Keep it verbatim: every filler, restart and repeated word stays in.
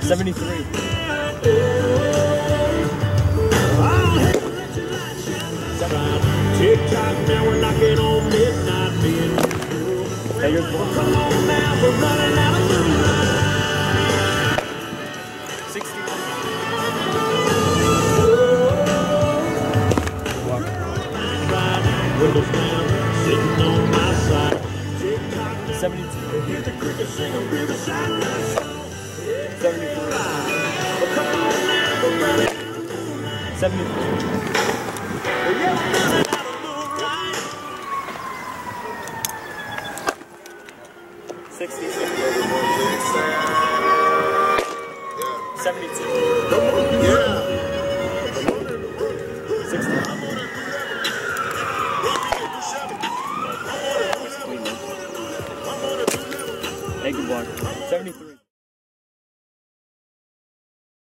seventy-three. TikTok, now we're knocking on midnight. Hey, you're Come on now, we're running out of moonlight. sixty-one. Windows down, sitting on my side. TikTok, seventy-two. hear the crickets sing a riverside. seventy-three. Come on now, we're running. seventy-three. Yeah, we're running out of moonlight. sixty-six. seventy-two. Yeah. sixty. Hey, good one. seventy-three.